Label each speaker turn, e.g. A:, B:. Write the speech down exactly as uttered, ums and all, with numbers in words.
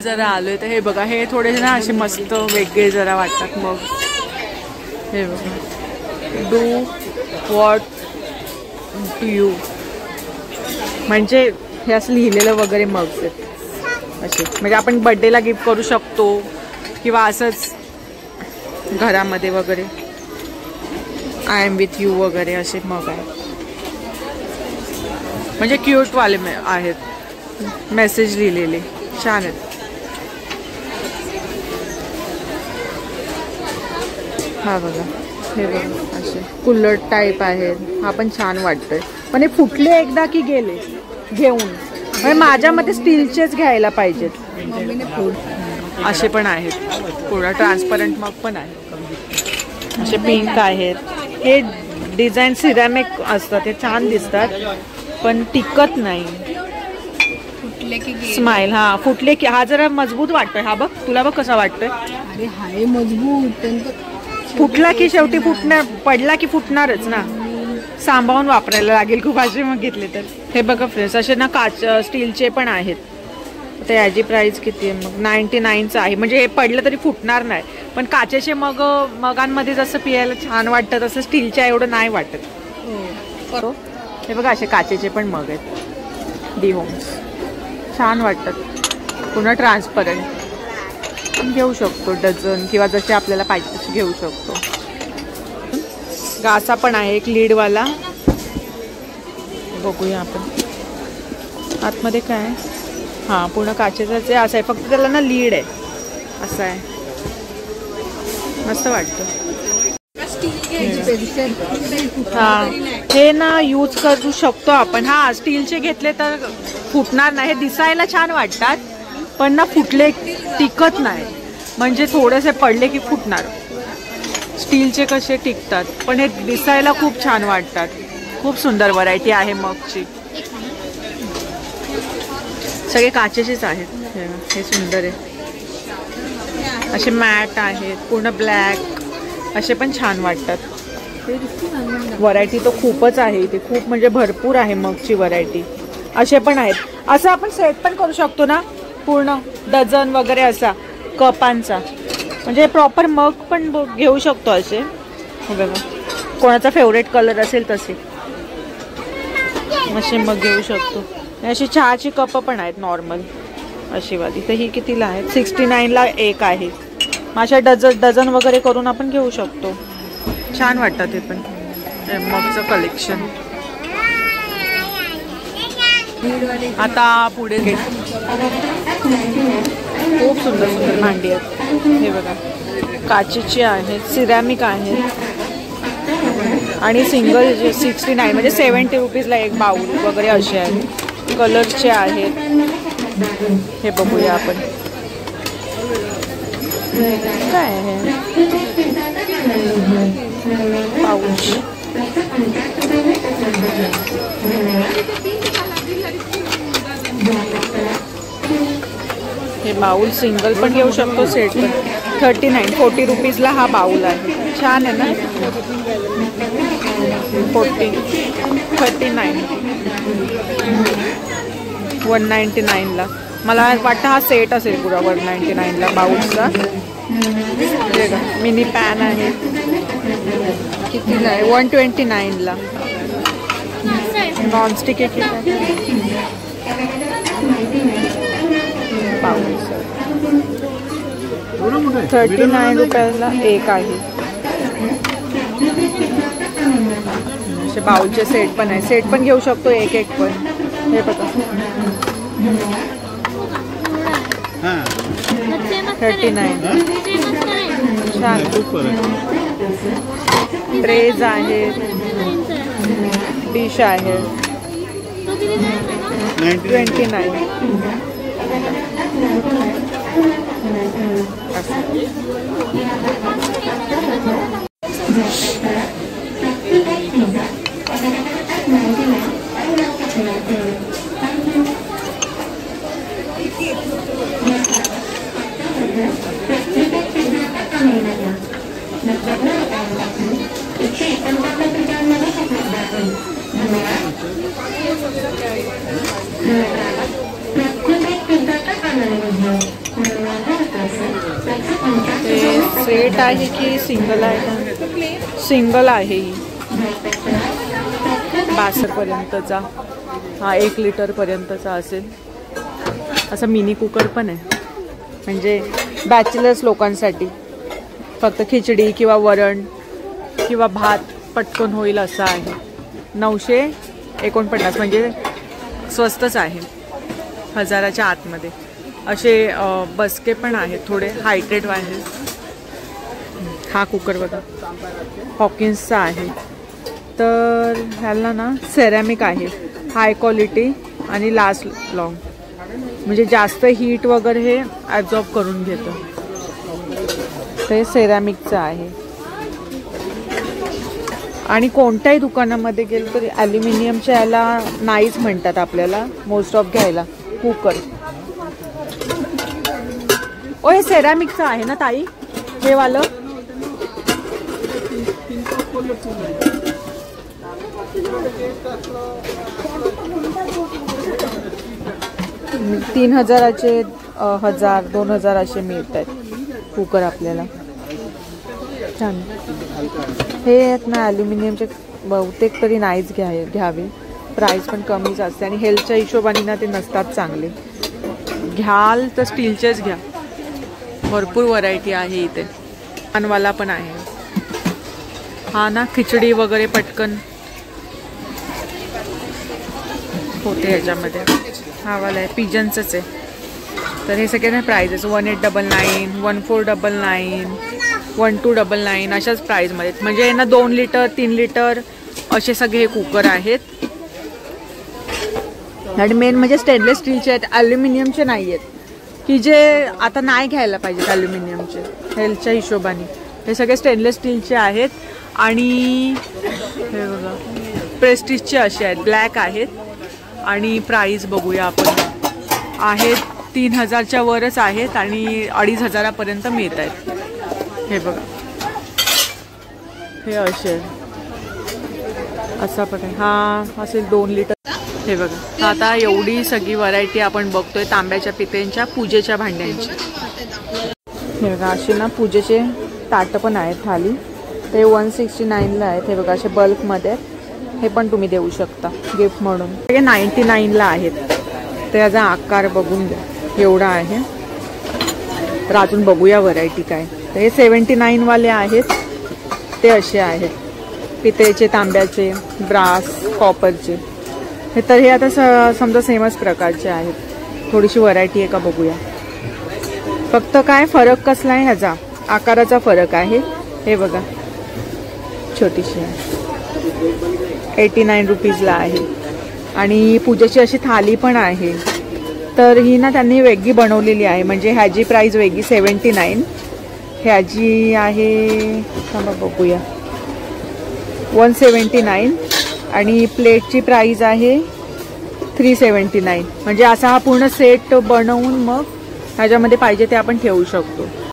A: जरा आलोय तर हे बघा, हे थोडे ना असे मस्त वेगळे जरा वाटतात मग. हे बघा, डू व्हॉट टू यू, म्हणजे हे असं लिहिलेलं वगैरे मग असे, म्हणजे आपण बर्थडेला गिफ्ट करू शकतो किंवा असंच घरामध्ये वगैरे. आय एम विथ यू वगैरे असे मग आहे, म्हणजे क्यूटवाले आहेत, मेसेज लिहिलेले, छान आहेत. हा बघा, हे बघा असे कुल्लर टाईप आहेत. हा पण छान वाटतोय, पण हे फुटले एकदा की गेले घेऊन, म्हणजे माझ्या मते स्टीलचेच घ्यायला पाहिजेत. असे पण आहेत, पूर्ण ट्रान्सपरंट मग पण आहे. असे पिंक आहेत. हे डिझाईन सिरॅमिक असतात, हे छान दिसतात पण टिकत नाही. स्माइल, हा फुटले की हा जरा मजबूत वाटतोय. हा बघ, तुला बघ कसा वाटतोय.
B: अरे हाय मजबूत,
A: फुटला की शेवटी फुटणार, पडला की फुटणारच ना, सांभाळून वापरायला लागेल खूप असे मग घेतले तर. हे बघा फ्रेंड्स, असे ना काच स्टीलचे पण आहेत. तर याची प्राइस किती आहे मग? नाईन्टी नाईनचं आहे, म्हणजे हे पडलं तरी फुटणार नाही. पण काचेचे मग मगांमध्ये जसं पियायला छान वाटतं तसं स्टीलच्या एवढं नाही वाटत. हे बघा, असे काचेचे पण मग आहेत, डी होम्स, छान वाटतात, पुन्हा ट्रान्सपरंट. घेऊ शकतो डझन किंवा जसे आपल्याला पाहिजे तसे घेऊ शकतो. गासा पण आहे एक लीडवाला, बघूया आपण आतमध्ये काय. हां, पूर्ण काचेचाच आहे, असं आहे, फक्त त्याला ना लीड आहे, असं आहे, मस्त वाटतं. हां, हे ना यूज करू शकतो आपण. हां, स्टीलचे घेतले तर फुटणार नाही. हे दिसायला छान वाटतात पण ना फुटले टिकत नाही, म्हणजे थोडेसे पडले की फुटणार. स्टीलचे कसे टिकतात, पण हे दिसायला खूप छान वाटतात. खूप सुंदर व्हरायटी आहे मगची, सगळे काचेचेच आहेत. हे सुंदर आहे, असे मॅट आहेत, पूर्ण ब्लॅक, असे पण छान वाटतात. व्हरायटी तर खूपच आहे इथे, खूप म्हणजे भरपूर आहे मगची व्हरायटी. असे पण आहेत, असं आपण सेट पण करू शकतो ना, पूर्ण डझन वगैरे असा कपांचा, म्हणजे प्रॉपर मग पण घेऊ शकतो असे. बघा, कोणाचा फेवरेट कलर असेल तसे असे मग घेऊ शकतो. अशी चहाची कप पण आहेत नॉर्मल अशी वाली, तर ही कितीला आहेत? सिक्स्टी नाईनला एक आहे. अशा डझन डझन वगैरे करून आपण घेऊ शकतो, छान वाटतात हे पण मगचं कलेक्शन. आता पुढे खूप सुंदर सुंदर भांडी आहेत. हे बघा, काचेची आहेत, सिरॅमिक आहेत, आणि सिंगल जे सिक्स्टी नाईन म्हणजे सेवन्टी रुपीजला एक बाउल वगैरे असे आहेत. कलरचे आहेत, हे बघूया आपण काय आहे. पाऊच, हे बाउल सिंगल पण घेऊ शकतो, सेट पण. थर्टी नाईन फोर्टी रुपीजला हा बाउल आहे, छान आहे ना. Forty thirty nine one ninety नाईनला. मला वाटतं हा सेट असेल पुरा वन नाईन्टी नाईनला बाउलचा. मिनी पॅन आहे, कितीला आहे? One twenty नाईनला. नॉनस्टिक आहे किती? थर्टी नाईन रुपयाला एक आहे. असे बाउलचे सेट पण आहे, सेट पण घेऊ शकतो एक एक पण. हे बघा, थर्टी नाईन, छान. ट्रेज आहेत, डिश आहे, ट्वेंटी नाईन. सेट आहे की सिंगल आहे? सिंगल आहे ही. बासष्ट पर्यंतचा हा एक लिटर पर्यंतचा असेल. असं मिनी कुकर पण आहे, म्हणजे बॅचलर्स लोकांसाठी फक्त खिचडी किंवा वरण किंवा भात पटकन होईल असं आहे. नऊशे एकोणपन्नास म्हणजे स्वस्तच आहे, हजाराच्या आतमध्ये. असे बसके पण आहेत थोडे हायटेड आहेत. हा कुकर बघा हॉकिन्सचा आहे. तर ह्याला ना सेरॅमिक आहे, हाय क्वालिटी आणि लास्ट लॉंग, म्हणजे जास्त हीट वगैरे हे ॲब्झॉर्ब करून घेतं. ते सेरॅमिकचं आहे. आणि कोणत्याही दुकानामध्ये गेलं तरी ॲल्युमिनियमच्या याला नाहीच म्हणतात आपल्याला मोस्ट ऑफ घ्यायला कुकर. ओ हे सेरॅमिकचं आहे ना ताई हे वालं? तीन हजाराचे हजार दोन हजार असे मिळत आहेत कुकर आपल्याला. छान. हे आहेत ना ॲल्युमिनियमचे बहुतेक तरी नाहीच घ्या घ्यावे, प्राईस पण कमीच असते आणि हेल्थच्या हिशोबाने ना ते नसतात चांगले. घ्याल तर स्टीलचेच घ्या, भरपूर व्हरायटी आहे इथे. पानवाला पण आहे हा ना, खिचडी वगैरे पटकन होते ह्याच्यामध्ये. हा वाला आहे पिजनचंच आहे. तर हे सगळे ना prices one eight double nine one four double nine one two double nine अशाच प्राईजमध्ये. म्हणजे ना दोन लिटर तीन लिटर असे सगळे हे कुकर आहेत. आणि मेन म्हणजे स्टेनलेस स्टीलचे आहेत, ॲल्युमिनियमचे नाही आहेत, की जे आता नाही घ्यायला पाहिजेत ॲल्युमिनियमचे हेल्थच्या हिशोबाने. हे सगळे स्टेनलेस स्टीलचे आहेत. आणि हे बघा प्रेस्टिजचे असे आहेत, ब्लॅक आहेत. आणि प्राईस बघूया आपण, आहेत तीन हजारच्या वरच आहेत आणि अडीच हजारापर्यंत मिळत आहेत. हे बघा हे असे असा प्रकार. हा असेल दोन लिटर. हे बघा आता एवढी सगळी व्हरायटी आपण बघतोय तांब्याच्या पितेंच्या पूजेच्या भांड्यांची. हे बघा असे ना पूजेचे ताटं पण आहेत थाली, ते वन सिक्स्टी नाईनला आहेत. हे बघा असे बल्कमध्ये, हे पण तुम्ही देऊ शकता गिफ्ट म्हणून. हे नाईन्टी नाईनला आहेत. तर याचा आकार बघून घ्या एवढा आहे. तर अजून बघूया व्हरायटी काय. तर हे सेवन्टी नाईनवाले आहेत, ते असे आहेत पितळेचे, तांब्याचे, ब्रास, कॉपरचे. हे तर हे आता स समजा सेमच प्रकारचे आहेत. थोडीशी व्हरायटी आहे का बघूया. फक्त काय फरक कसला आहे ह्याचा, आकाराचा फरक आहे. हे बघा छोटीशी आहे, एटी नाईन रुपीजला आहे. आणि पूजेची अशी थाली पण आहे. तर ही ना त्यांनी वेगळी बनवलेली आहे, म्हणजे ह्याची प्राईस वेगळी सेवन्टी नाईन. ह्याची आहे थांबा बघूया वन सेवन्टी नाईन. आणि प्लेटची प्राईस आहे थ्री सेवन्टी नाईन. म्हणजे असा हा पूर्ण सेट बनवून मग ह्याच्यामध्ये पाहिजे ते आपण ठेवू शकतो.